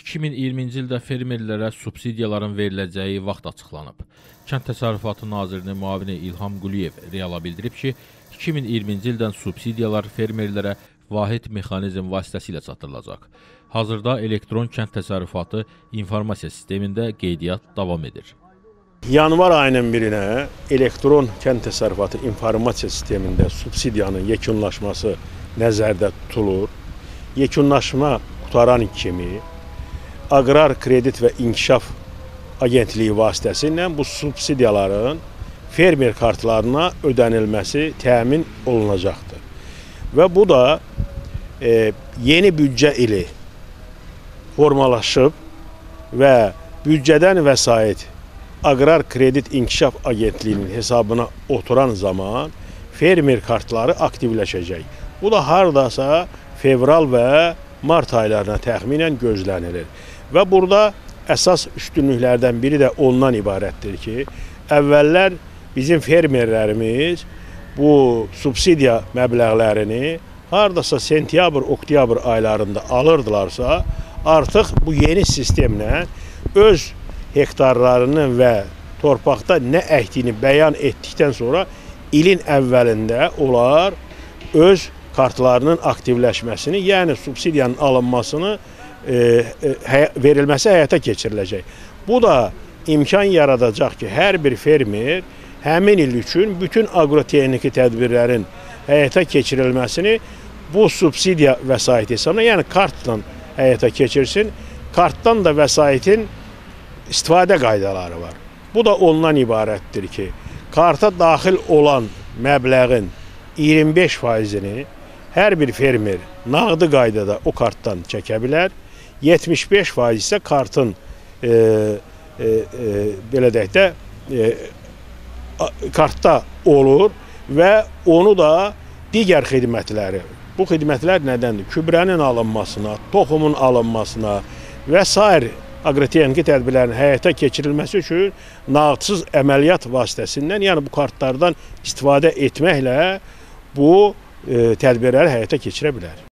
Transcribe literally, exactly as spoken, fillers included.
iki min iyirminci ildə fermerlərə subsidiyaların veriləcəyi vaxt açıqlanıb. Kənd Təsərrüfatı Nazirinin müavini İlham Quliyev Reala bildirib ki, iki min iyirminci ildən subsidiyalar fermerlərə vahid mexanizm vasitəsilə çatdırılacaq. Hazırda elektron kənd təsərrüfatı informasiya sistemində qeydiyyat davam edir. Yanvar ayının birinə elektron kənd təsərrüfatı informasiya sistemində subsidiyanın yekunlaşması nəzərdə tutulur. Yekunlaşma qutaran kimi Aqrar Kredit və İnkişaf Agentliyi vasitəsilə bu subsidiyaların fermer kartlarına ödənilməsi təmin olunacaqdır. Və bu da e, yeni büdcə ili formalaşıb və büdcədən vəsait Aqrar Kredit İnkişaf Agentliyinin hesabına oturan zaman fermer kartları aktivləşəcək. Bu da hardasa fevral və mart aylarına təxminən gözlənilir. Və burada əsas üstünlüklərdən biri də ondan ibarətdir ki, əvvəllər bizim fermerlərimiz bu subsidiya məbləğlərini hardasa sentyabr, oktyabr aylarında alırdılarsa, artıq bu yeni sistemlə öz hektarlarının və torpaqda nə əkdiyini bəyan etdikdən sonra ilin əvvəlində onlar öz kartlarının aktivləşməsini, yəni subsidiyanın alınmasını e, e, verilməsi həyata keçiriləcək. Bu da imkan yaradacaq ki, hər bir fermer həmin il üçün bütün agrotexniki tədbirlərin həyata keçirilməsini bu subsidiya vəsaiti hesabına, yəni kartla həyata keçirsin. Kartdan da vəsaitin istifadə qaydaları var. Bu da ondan ibarətdir ki, karta daxil olan məbləğin iyirmi beş faizini hər bir fermer nağdı qaydada o kartdan çəkə bilər. yetmiş beş faiz isə kartın e, e, e, belə deyək də e, kartda olur və onu da digər xidmətləri, bu xidmətlər nədəndir? Kübrənin alınmasına, toxumun alınmasına və sair agrotexniki tədbirlərin həyata keçirilməsi üçün nağdsız əməliyyat vasitəsindən, yəni bu kartlardan istifadə etməklə bu e, tədbirləri həyata keçirə bilər.